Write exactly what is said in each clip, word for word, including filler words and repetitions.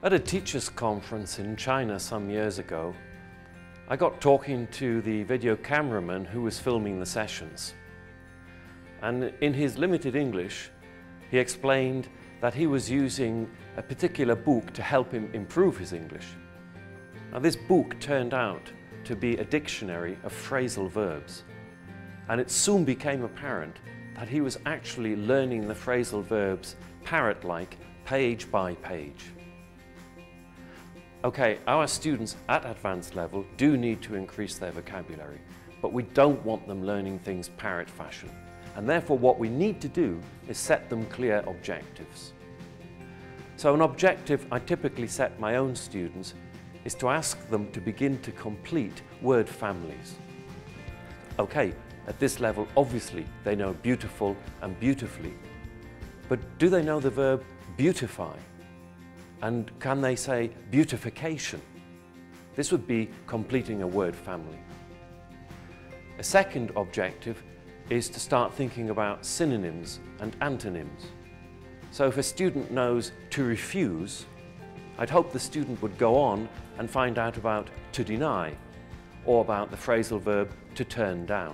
At a teachers' conference in China some years ago, I got talking to the video cameraman who was filming the sessions. And in his limited English, he explained that he was using a particular book to help him improve his English. Now, this book turned out to be a dictionary of phrasal verbs, and it soon became apparent that he was actually learning the phrasal verbs parrot-like, page by page. Okay, our students at advanced level do need to increase their vocabulary, but we don't want them learning things parrot fashion. And therefore what we need to do is set them clear objectives. So an objective I typically set my own students is to ask them to begin to complete word families. Okay, at this level obviously they know beautiful and beautifully, but do they know the verb beautify? And can they say beautification? This would be completing a word family. A second objective is to start thinking about synonyms and antonyms. So if a student knows to refuse, I'd hope the student would go on and find out about to deny, or about the phrasal verb to turn down.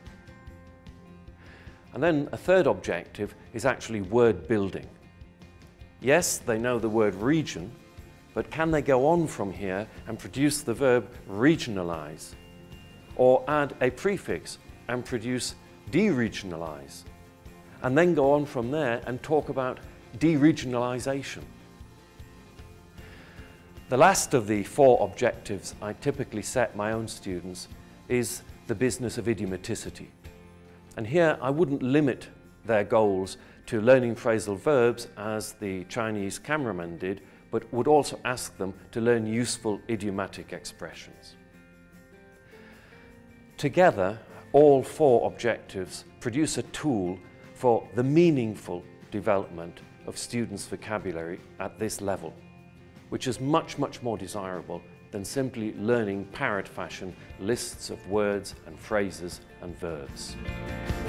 And then a third objective is actually word building. Yes, they know the word region, but can they go on from here and produce the verb regionalize? Or add a prefix and produce deregionalize? And then go on from there and talk about deregionalization. The last of the four objectives I typically set my own students is the business of idiomaticity. And here I wouldn't limit their goals to learning phrasal verbs as the Chinese cameraman did, but would also ask them to learn useful idiomatic expressions. Together, all four objectives produce a tool for the meaningful development of students' vocabulary at this level, which is much, much more desirable than simply learning parrot fashion lists of words and phrases and verbs.